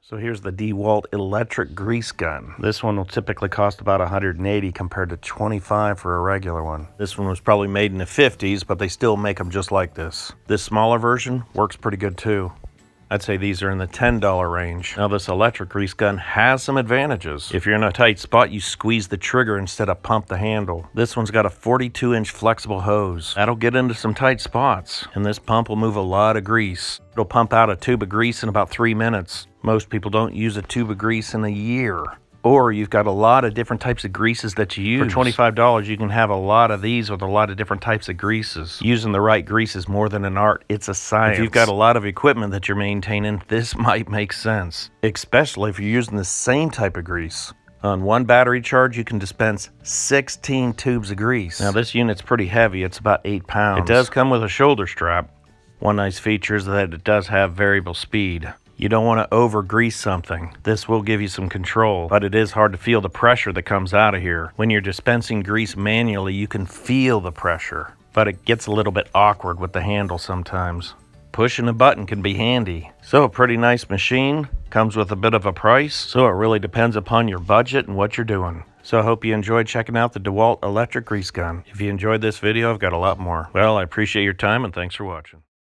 So here's the dewalt electric grease gun. This one will typically cost about $180 compared to $25 for a regular one. This one was probably made in the 50s, but they still make them just like this. This smaller version works pretty good too. I'd say these are in the $10 range. Now this electric grease gun has some advantages. If you're in a tight spot, you squeeze the trigger instead of pump the handle. This one's got a 42-inch flexible hose. That'll get into some tight spots, and this pump will move a lot of grease. It'll pump out a tube of grease in about 3 minutes. Most people don't use a tube of grease in a year. Or you've got a lot of different types of greases that you use. For $25, you can have a lot of these with a lot of different types of greases. Using the right grease is more than an art, it's a science. If you've got a lot of equipment that you're maintaining, this might make sense. Especially if you're using the same type of grease. On one battery charge, you can dispense 16 tubes of grease. Now this unit's pretty heavy, it's about 8 pounds. It does come with a shoulder strap. One nice feature is that it does have variable speed. You don't want to over-grease something. This will give you some control, but it is hard to feel the pressure that comes out of here. When you're dispensing grease manually, you can feel the pressure, but it gets a little bit awkward with the handle sometimes. Pushing a button can be handy. So a pretty nice machine, comes with a bit of a price, so it really depends upon your budget and what you're doing. So I hope you enjoyed checking out the dewalt electric grease gun. If you enjoyed this video, I've got a lot more. Well, I appreciate your time and thanks for watching.